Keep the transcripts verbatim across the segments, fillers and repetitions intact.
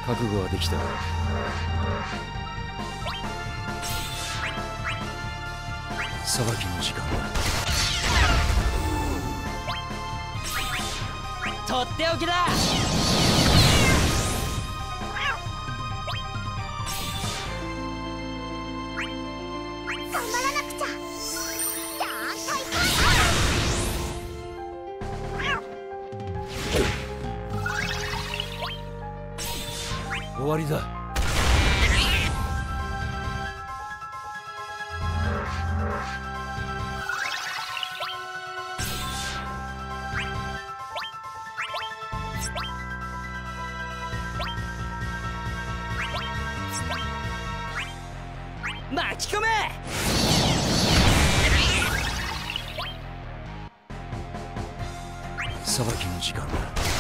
覚悟はできた。裁きの時間だ。 とっておきだ。 頑張らなくちゃ。 終わりだ。 巻き込め。 裁きの時間だ。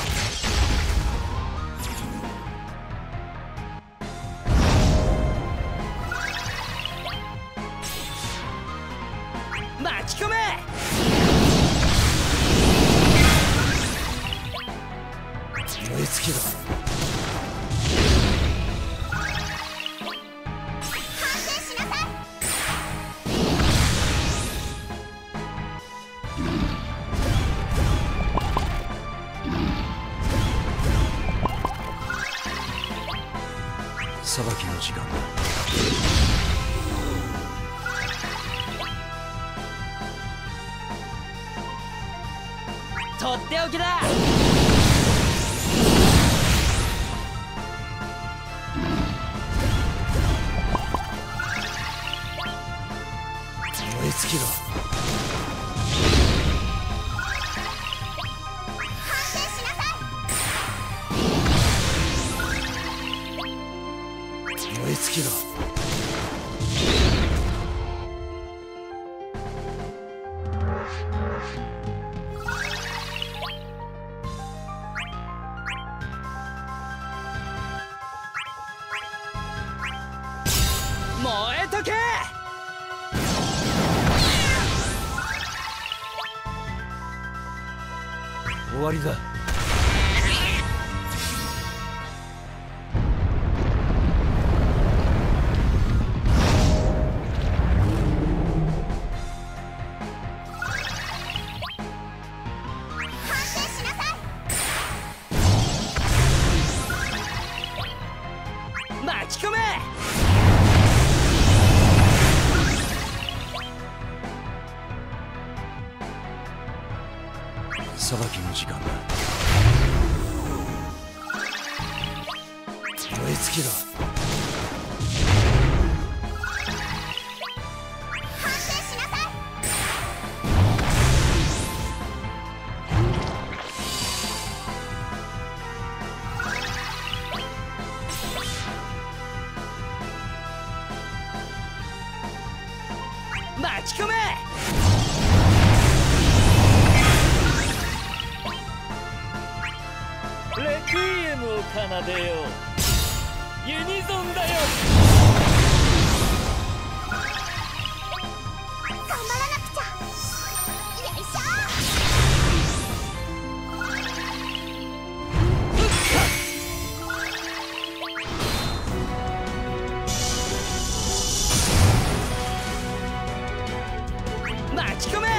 巻き込め。 燃え尽きだ。裁きの時間だ。 とっておきだ。 燃え尽きだ。燃え尽きだ。 燃えとけ。 終わりだ。 巻き込め。 裁きの時間だ。燃え尽きだ。 巻き込め。レクイエムを奏でよう。ユニゾンだよ。 頑張らなくちゃ。よいしょ。 巻き込め。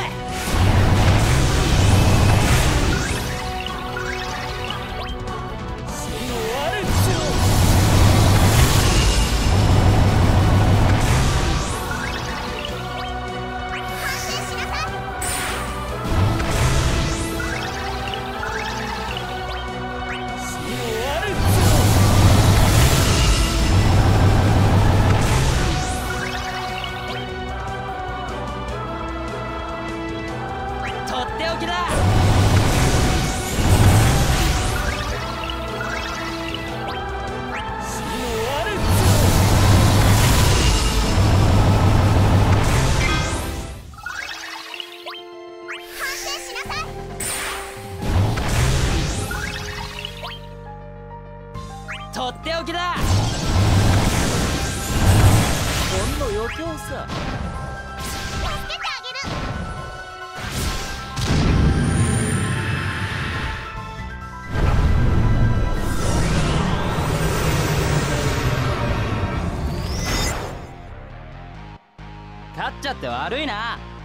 とっておきだ。とっておきだ。ほんの余興さ。 助けてあげる。 っちゃって悪いな。